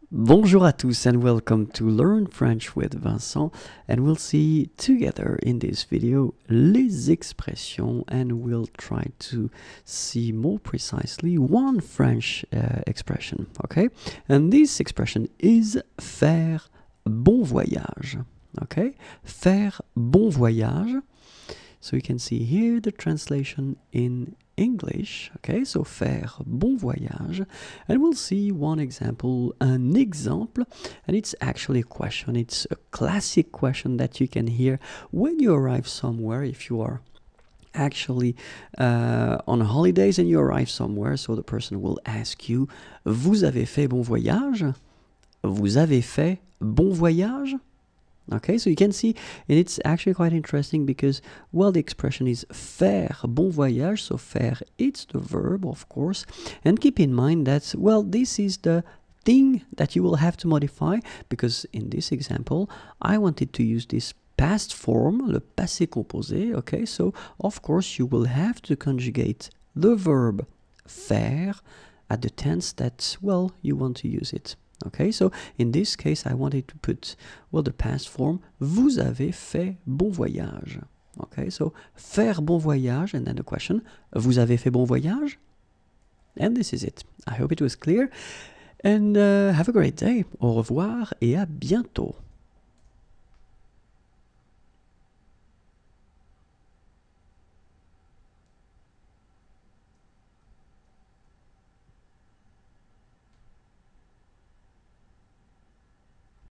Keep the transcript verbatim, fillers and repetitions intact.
Bonjour à tous and welcome to Learn French with Vincent, and we'll see together in this video les expressions, and we'll try to see more precisely one French uh, expression, okay? And this expression is faire bon voyage, okay? Faire bon voyage. So you can see here the translation in English, okay, so faire bon voyage, and we'll see one example, an example, and it's actually a question, it's a classic question that you can hear when you arrive somewhere, if you are actually uh, on holidays and you arrive somewhere, so the person will ask you, vous avez fait bon voyage? Vous avez fait bon voyage? Okay, so you can see, and it's actually quite interesting because, well, the expression is faire bon voyage, so faire, it's the verb, of course, and keep in mind that, well, this is the thing that you will have to modify, because in this example, I wanted to use this past form, le passé composé, okay, so, of course, you will have to conjugate the verb faire at the tense that, well, you want to use it. Okay, so in this case, I wanted to put, well, the past form, vous avez fait bon voyage. Okay, so faire bon voyage, and then the question, vous avez fait bon voyage? And this is it. I hope it was clear, and uh, have a great day. Au revoir et à bientôt.